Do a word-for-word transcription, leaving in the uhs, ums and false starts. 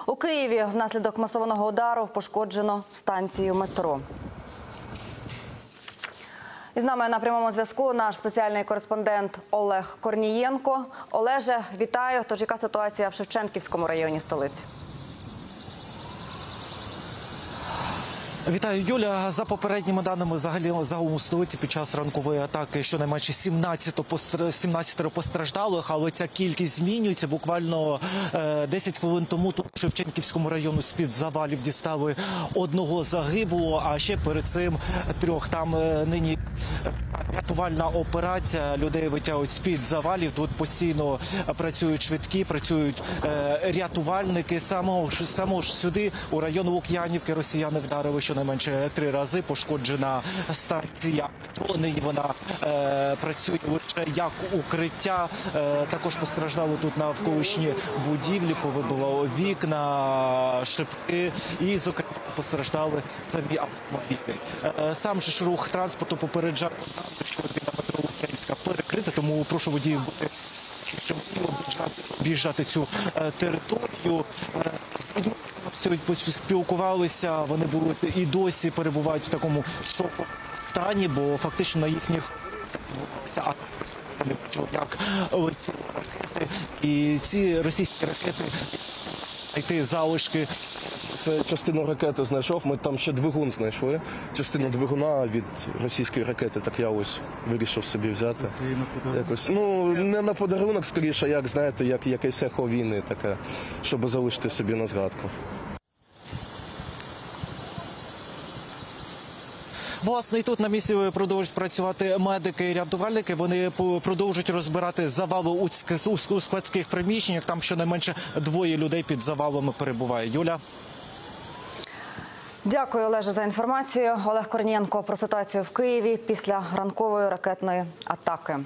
У Києві внаслідок масованого удару пошкоджено станцію метро. І з нами на прямому зв'язку наш спеціальний кореспондент Олег Корнієнко. Олеже, вітаю. Тож яка ситуація в Шевченківському районі столиці? Вітаю, Юля. За попередніми даними, загалом у столиці під час ранкової атаки щонайменше сімнадцять постраждалих, але ця кількість змінюється. Буквально десять хвилин тому тут у Шевченківському районі з-під завалів дістали одного загиблого, а ще перед цим трьох. Там нині рятувальна операція, людей витягують з-під завалів. Тут постійно працюють швидкі, працюють рятувальники. Само, само ж сюди, у район Лук'янівки, росіяни вдарили щонайменше три рази. Пошкоджена станція метро, нині вона е, працює лише як укриття. Е, також постраждали тут навколишні будівлі, повибивало вікна, шибки і, зокрема, постраждали самі автомобілі. Е, сам же ж рух транспорту попереджав, що біля метро Лук'янівська перекрита, тому прошу водіїв бути щоб об'їжджати цю е, територію. Е, з людьми поспілкувалися, вони будуть і досі перебувають в такому шоковому стані, бо фактично на їхніх а не бачили, як летіли ракети, і ці російські ракети знайти залишки. Це частину ракети знайшов, ми там ще двигун знайшли, частину двигуна від російської ракети, так я ось вирішив собі взяти. Якось, ну, не на подарунок, скоріше, як, знаєте, як якесь ехо війни таке, щоб залишити собі на згадку. Власне, і тут на місці продовжують працювати медики і рятувальники. Вони продовжують розбирати завали у складських приміщеннях. Там щонайменше двоє людей під завалами перебуває. Юля? Дякую, Олеже, за інформацію. Олег Корнієнко про ситуацію в Києві після ранкової ракетної атаки.